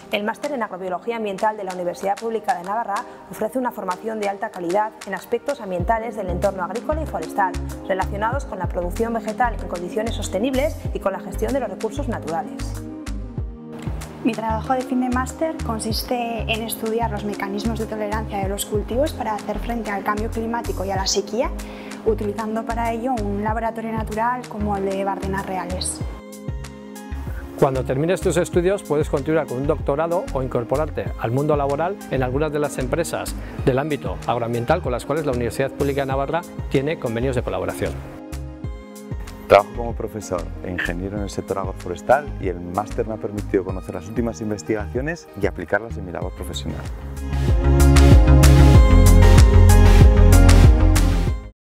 El Máster en Agrobiología Ambiental de la Universidad Pública de Navarra ofrece una formación de alta calidad en aspectos ambientales del entorno agrícola y forestal, relacionados con la producción vegetal en condiciones sostenibles y con la gestión de los recursos naturales. Mi trabajo de fin de máster consiste en estudiar los mecanismos de tolerancia de los cultivos para hacer frente al cambio climático y a la sequía, utilizando para ello un laboratorio natural como el de Bardenas Reales. Cuando termines tus estudios puedes continuar con un doctorado o incorporarte al mundo laboral en algunas de las empresas del ámbito agroambiental con las cuales la Universidad Pública de Navarra tiene convenios de colaboración. Trabajo como profesor e ingeniero en el sector agroforestal y el máster me ha permitido conocer las últimas investigaciones y aplicarlas en mi labor profesional.